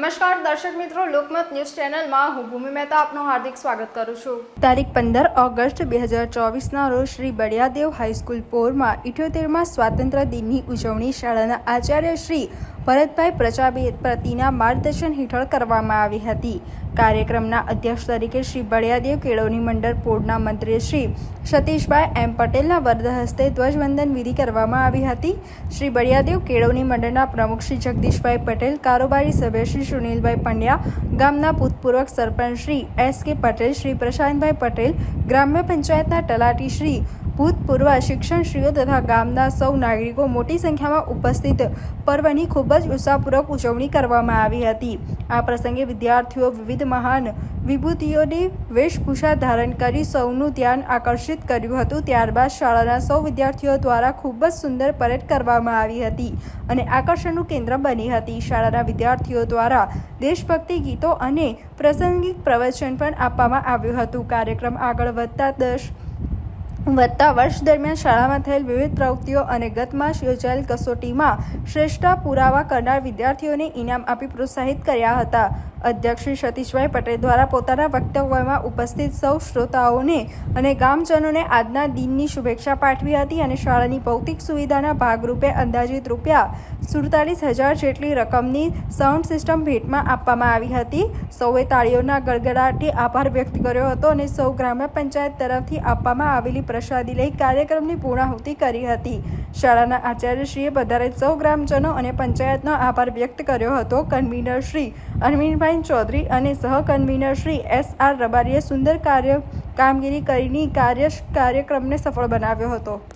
નમસ્કાર દર્શક મિત્રો, લોકમત ન્યૂઝ ચેનલમાં હું ભૂમિ મહેતા આપનું હાર્દિક સ્વાગત કરું છું। તારીખ 15 ઓગસ્ટ 2024ના રોજ શ્રી બળિયાદેવ હાઈસ્કૂલ પોરમાં 78મા સ્વાતંત્ર્ય દિનની ઉજવણી શાળાના આચાર્ય શ્રી ભરતભાઈ પ્રજાપતિના માર્ગદર્શન હેઠળ કરવામાં આવી હતી। કાર્યક્રમના અધ્યક્ષ તરીકે શ્રી બળિયાદેવ કેળવણી મંડળ બોર્ડના મંત્રી શ્રી સતીશભાઈ એમ પટેલના વરદ હસ્તે ધ્વજવંદન વિધિ કરવામાં આવી હતી। શ્રી બળિયાદેવ કેળવણી મંડળના પ્રમુખ શ્રી જગદીશભાઈ પટેલ, કારોબારી સભ્ય શ્રી સુનિલભાઈ પંડ્યા, ગામના ભૂતપૂર્વ સરપંચ શ્રી S.K. પટેલ, શ્રી પ્રશાંતભાઈ પટેલ, ગ્રામ્ય પંચાયતના તલાટી શ્રી, ભૂતપૂર્વ શિક્ષણશ્રીઓ તથા ગામના સૌ નાગરિકો મોટી સંખ્યામાં ઉપસ્થિત પર્વની ખૂબ જ ઉત્સાહપૂર્વક ઉજવણી કરવામાં આવી હતી। આ પ્રસંગે વિદ્યાર્થીઓ વિવિધ મહાન વિભૂતિઓની વેશભૂષા ધારણ કરી સૌનું ધ્યાન આકર્ષિત કર્યું હતું। ત્યારબાદ શાળાના સૌ વિદ્યાર્થીઓ દ્વારા ખૂબ જ સુંદર પરેડ કરવામાં આવી હતી અને આકર્ષણનું કેન્દ્ર બની હતી। શાળાના વિદ્યાર્થીઓ દ્વારા દેશભક્તિ ગીતો અને પ્રાસંગિક પ્રવચન પણ આપવામાં આવ્યું હતું। કાર્યક્રમ આગળ વધતા વર્ષ દરમિયાન શાળામાં થયેલ વિવિધ પ્રવૃત્તિઓ અને ગત માસ યોજાયેલ કસોટીમાં શ્રેષ્ઠતા પુરાવા કરનાર વિદ્યાર્થીઓને ઇનામ આપી પ્રોત્સાહિત કર્યા હતા। અધ્યક્ષ શ્રી સતીશભાઈ પટેલ દ્વારા પોતાના વક્તવ્યમાં ઉપસ્થિત સૌ શ્રોતાઓને અને ગામજનોને આજના દિનની શુભેચ્છા પાઠવી હતી અને શાળાની ભૌતિક સુવિધાના ભાગરૂપે અંદાજિત ₹47,000 જેટલી રકમની સાઉન્ડ સિસ્ટમ ભેટમાં આપવામાં આવી હતી। સૌએ તાળીઓના ગડગડાટથી આભાર વ્યક્ત કર્યો હતો અને સૌ ગ્રામ્ય પંચાયત તરફથી આપવામાં આવેલી પ્રસાદી લઈ કાર્યક્રમની પૂર્ણાહુતિ કરી હતી। શાળાના આચાર્યશ્રીએ પધારેલ સૌ ગ્રામજનો અને પંચાયતનો આભાર વ્યક્ત કર્યો હતો। કન્વીનર શ્રી અરવિંદભાઈ ચૌધરી અને સહ કન્વીનર શ્રી S.R. રબારીએ સુંદર કામગીરી કરીને કાર્યક્રમને સફળ બનાવ્યો હતો।